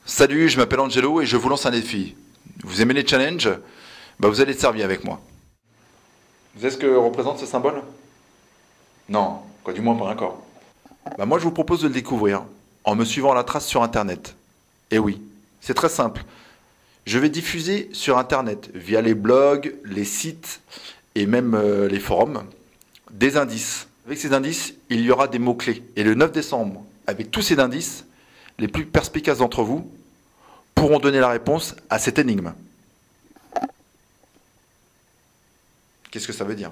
Salut, je m'appelle Angelo et je vous lance un défi. Vous aimez les challenges? Vous allez être servi avec moi. Vous savez ce que représente ce symbole? Non, quoi du moins pas encore. Moi je vous propose de le découvrir en me suivant la trace sur internet. Et oui, c'est très simple. Je vais diffuser sur internet, via les blogs, les sites et même les forums, des indices. Avec ces indices, il y aura des mots-clés. Et le 9 décembre, avec tous ces indices, les plus perspicaces d'entre vous pourront donner la réponse à cette énigme. Qu'est-ce que ça veut dire?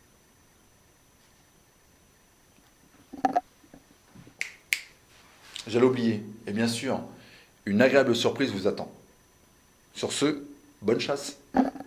J'allais oublier. Et bien sûr, une agréable surprise vous attend. Sur ce, bonne chasse.